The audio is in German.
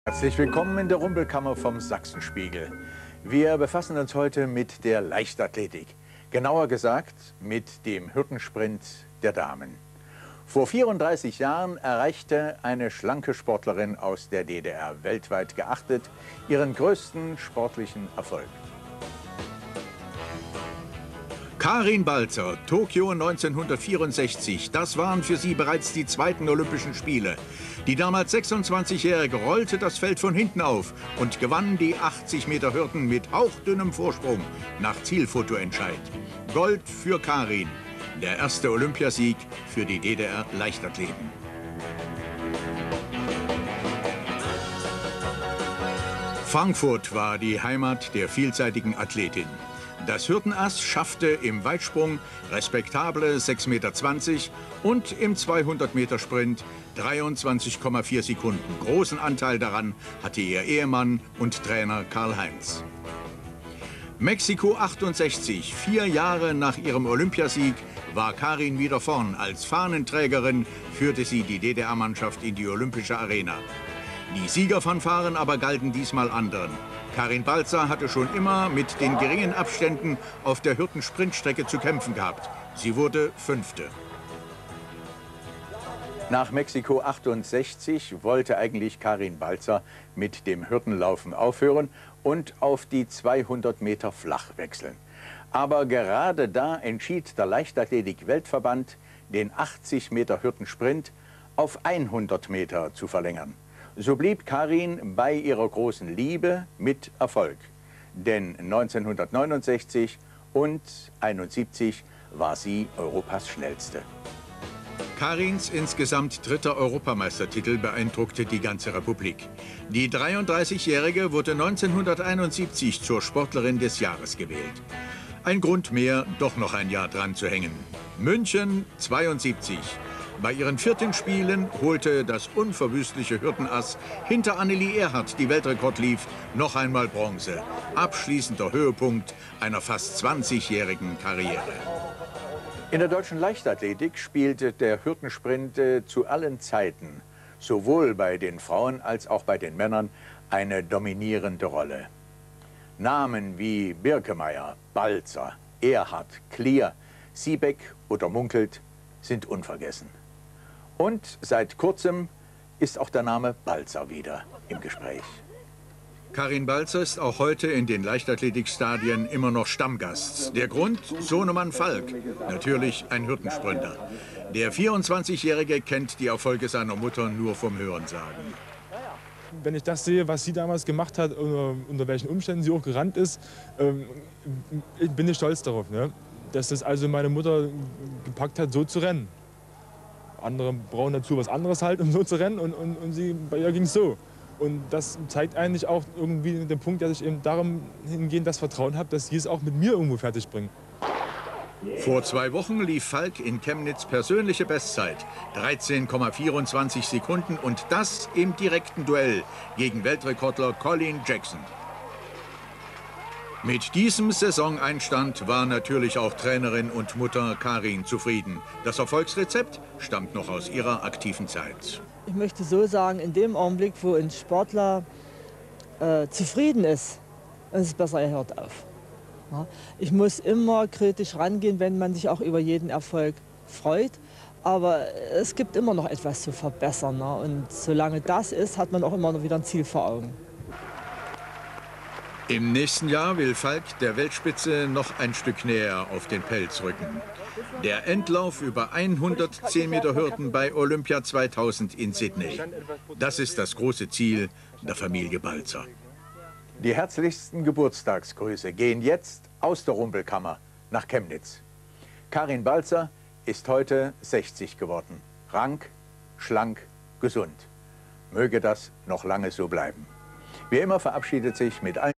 Herzlich willkommen in der Rumpelkammer vom Sachsenspiegel. Wir befassen uns heute mit der Leichtathletik. Genauer gesagt mit dem Hürdensprint der Damen. Vor 34 Jahren erreichte eine schlanke Sportlerin aus der DDR, weltweit geachtet, ihren größten sportlichen Erfolg. Karin Balzer, Tokio 1964, das waren für sie bereits die zweiten Olympischen Spiele. Die damals 26-Jährige rollte das Feld von hinten auf und gewann die 80 Meter Hürden mit hauchdünnem Vorsprung nach Zielfotoentscheid. Gold für Karin, der erste Olympiasieg für die DDR-Leichtathleten. Frankfurt war die Heimat der vielseitigen Athletin. Das Hürdenass schaffte im Weitsprung respektable 6,20 Meter und im 200-Meter-Sprint 23,4 Sekunden. Großen Anteil daran hatte ihr Ehemann und Trainer Karl-Heinz. Mexiko 68, 4 Jahre nach ihrem Olympiasieg, war Karin wieder vorn. Als Fahnenträgerin führte sie die DDR-Mannschaft in die Olympische Arena. Die Siegerfanfaren aber galten diesmal anderen. Karin Balzer hatte schon immer mit den geringen Abständen auf der Hürdensprintstrecke zu kämpfen gehabt. Sie wurde 5. Nach Mexiko 68 wollte eigentlich Karin Balzer mit dem Hürdenlaufen aufhören und auf die 200 Meter flach wechseln. Aber gerade da entschied der Leichtathletik-Weltverband, den 80 Meter Hürdensprint auf 100 Meter zu verlängern. So blieb Karin bei ihrer großen Liebe mit Erfolg. Denn 1969 und 1971 war sie Europas schnellste. Karins insgesamt 3. Europameistertitel beeindruckte die ganze Republik. Die 33-Jährige wurde 1971 zur Sportlerin des Jahres gewählt. Ein Grund mehr, doch noch ein Jahr dran zu hängen. München 72. Bei ihren 4. Spielen holte das unverwüstliche Hürdenass hinter Anneli Erhardt, die Weltrekord lief, noch einmal Bronze. Abschließender Höhepunkt einer fast 20-jährigen Karriere. In der deutschen Leichtathletik spielte der Hürdensprint zu allen Zeiten, sowohl bei den Frauen als auch bei den Männern, eine dominierende Rolle. Namen wie Birkemeyer, Balzer, Erhardt, Klier, Siebeck oder Munkelt sind unvergessen. Und seit kurzem ist auch der Name Balzer wieder im Gespräch. Karin Balzer ist auch heute in den Leichtathletikstadien immer noch Stammgast. Der Grund? Sohnemann Falk, natürlich ein Hürdensprinter. Der 24-Jährige kennt die Erfolge seiner Mutter nur vom Hörensagen. Wenn ich das sehe, was sie damals gemacht hat, unter welchen Umständen sie auch gerannt ist, bin ich stolz darauf, ne? Dass das also meine Mutter gepackt hat, so zu rennen. Andere brauchen dazu was anderes halt, um so zu rennen, und bei ihr ging es so. Und das zeigt eigentlich auch irgendwie den Punkt, dass ich eben darum hingehend das Vertrauen habe, dass sie es auch mit mir irgendwo fertig bringen. Vor 2 Wochen lief Falk in Chemnitz persönliche Bestzeit, 13,24 Sekunden, und das im direkten Duell gegen Weltrekordler Colin Jackson. Mit diesem Saisoneinstand war natürlich auch Trainerin und Mutter Karin zufrieden. Das Erfolgsrezept stammt noch aus ihrer aktiven Zeit. Ich möchte so sagen, in dem Augenblick, wo ein Sportler zufrieden ist es besser, er hört auf. Ja? Ich muss immer kritisch rangehen, wenn man sich auch über jeden Erfolg freut. Aber es gibt immer noch etwas zu verbessern. Ne? Und solange das ist, hat man auch immer noch wieder ein Ziel vor Augen. Im nächsten Jahr will Falk der Weltspitze noch ein Stück näher auf den Pelz rücken. Der Endlauf über 110 Meter Hürden bei Olympia 2000 in Sydney. Das ist das große Ziel der Familie Balzer. Die herzlichsten Geburtstagsgrüße gehen jetzt aus der Rumpelkammer nach Chemnitz. Karin Balzer ist heute 60 geworden. Rank, schlank, gesund. Möge das noch lange so bleiben. Wie immer verabschiedet sich mit allen